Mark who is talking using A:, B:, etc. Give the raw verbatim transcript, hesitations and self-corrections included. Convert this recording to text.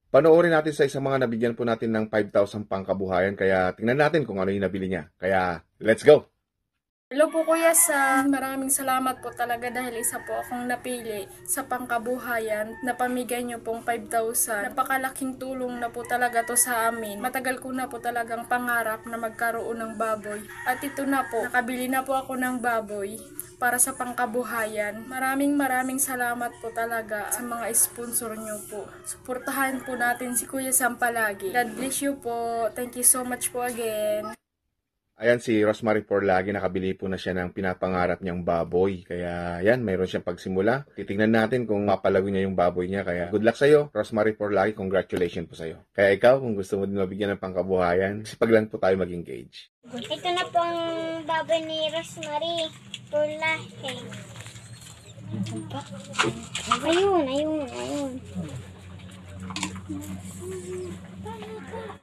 A: Panoorin natin sa isang mga nabigyan po natin ng five thousand pangkabuhayan. Kaya tingnan natin kung ano yung nabili niya. Kaya let's go!
B: Hello po Kuya Sam, maraming salamat po talaga dahil isa po akong napili sa pangkabuhayan na pamigay niyo pong five thousand. Napakalaking tulong na po talaga to sa amin. Matagal ko na po talagang pangarap na magkaroon ng baboy. At ito na po, nakabili na po ako ng baboy para sa pangkabuhayan. Maraming maraming salamat po talaga sa mga sponsor niyo po. Suportahan po natin si Kuya Sam palagi. God bless you po. Thank you so much po again.
A: Ayan si Rosemary Porlagi, nakabili po na siya ng pinapangarap niyang baboy. Kaya yan, mayroon siyang pagsimula. Titignan natin kung mapalago niya yung baboy niya. Kaya good luck sa'yo, Rosemary Porlagi. Congratulations po sa'yo. Kaya ikaw, kung gusto mo din mabigyan ng pangkabuhayan, sipag lang po tayo mag-engage.
C: Ito na po ang baboy ni Rosemary Porlagi. Ayun, ayun, ayun.